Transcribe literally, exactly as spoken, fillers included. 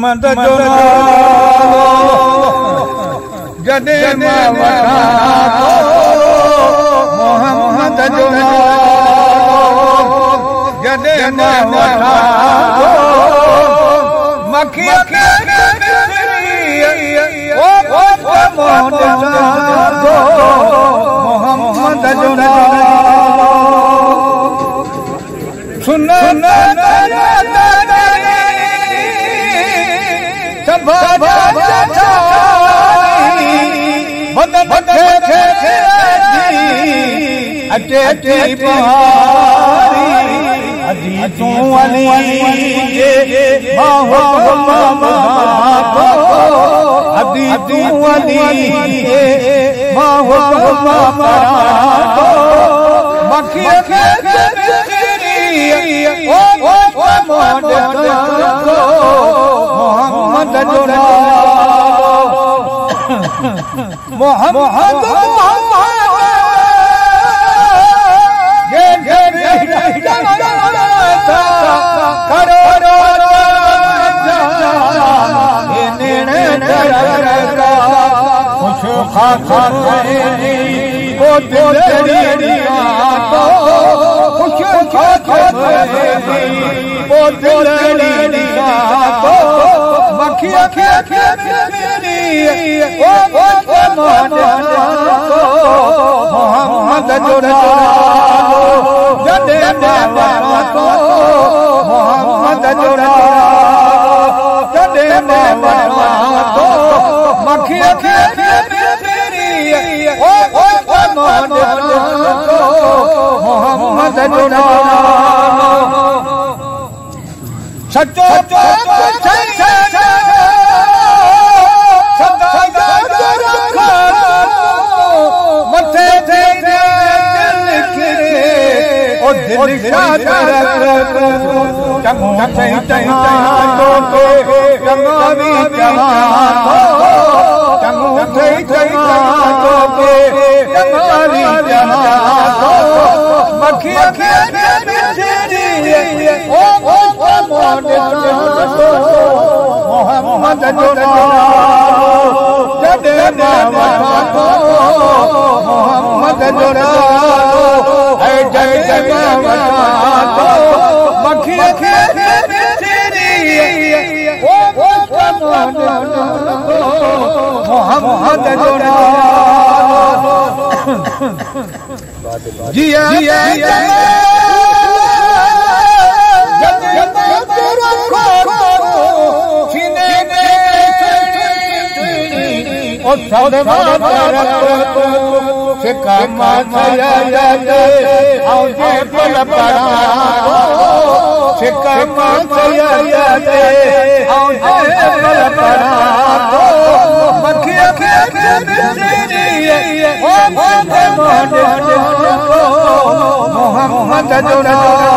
मोहम्मद जो जदे मां वठा मोहम्मद जो जदे मां वठा मखी के ओ मोहम्मद मोहम्मद जो सुन अटे अटे बहारी अजी तू अली जे बाहो मामा अजी तू अली जे बाहो मामा मखी के ओ मोहम्मद मोहम्मद जो मोहम्मद खा खा वो दिलरिया तो कुछ खा खा वो दिलरिया तो मखी के मेरी ओ मोहम्मद जो जदे मां तो मोहम्मद जो जदे मां तो मखी के ओ मोहम्मद जो सच्चो मथे दिल चंगो चई चई चंगावी चंगो चई चई चंगावी मखी के ओ मोहम्मद जो जदे मां मोहम्मद जो मखी के मोहम्मद जो जिया मोहम्मद जो